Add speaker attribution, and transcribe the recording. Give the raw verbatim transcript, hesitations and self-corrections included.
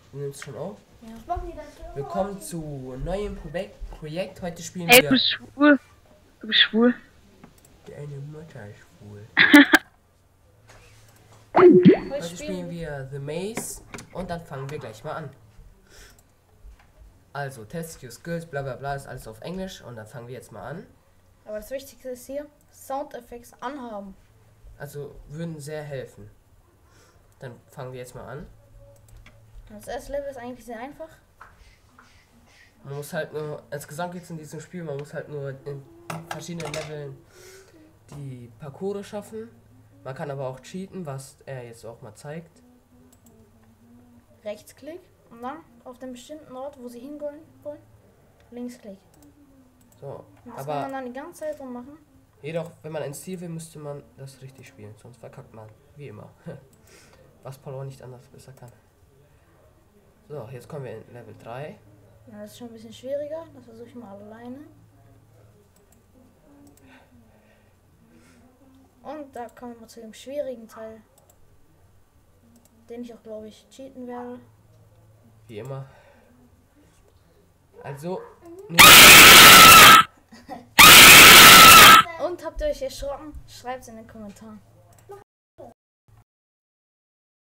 Speaker 1: Du nimmst schon auf.
Speaker 2: Ja.
Speaker 1: Willkommen zu neuem Projekt. Projekt. Heute spielen
Speaker 3: Ey,
Speaker 1: wir.
Speaker 3: du bist schwul. Du bist schwul.
Speaker 1: Deine Mutter ist schwul.
Speaker 2: Heute
Speaker 1: Heute spielen wir The Maze und dann fangen wir gleich mal an. Also, test your skills, bla bla bla, ist alles auf Englisch und dann fangen wir jetzt mal an.
Speaker 2: Aber das Wichtigste ist hier, Soundeffekte anhaben.
Speaker 1: Also, würden sehr helfen. Dann fangen wir jetzt mal an.
Speaker 2: Das erste Level ist eigentlich sehr einfach.
Speaker 1: Man muss halt nur, insgesamt geht es in diesem Spiel, man muss halt nur in verschiedenen Leveln die Parcours schaffen. Man kann aber auch cheaten, was er jetzt auch mal zeigt.
Speaker 2: Rechtsklick und dann auf den bestimmten Ort, wo sie hingehen wollen, Linksklick.
Speaker 1: So,
Speaker 2: Und das
Speaker 1: aber
Speaker 2: kann man dann die ganze Zeit drum machen.
Speaker 1: jedoch, wenn man ins Ziel will, müsste man das richtig spielen, sonst verkackt man, wie immer. Was Paul auch nicht anders besser kann. So, jetzt kommen wir in Level drei.
Speaker 2: Ja, das ist schon ein bisschen schwieriger, das versuche ich mal alleine. Und da kommen wir mal zu dem schwierigen Teil, den ich auch, glaube ich, cheaten werde.
Speaker 1: Wie immer. Also,
Speaker 2: Und habt ihr euch erschrocken? Schreibt es in den Kommentaren.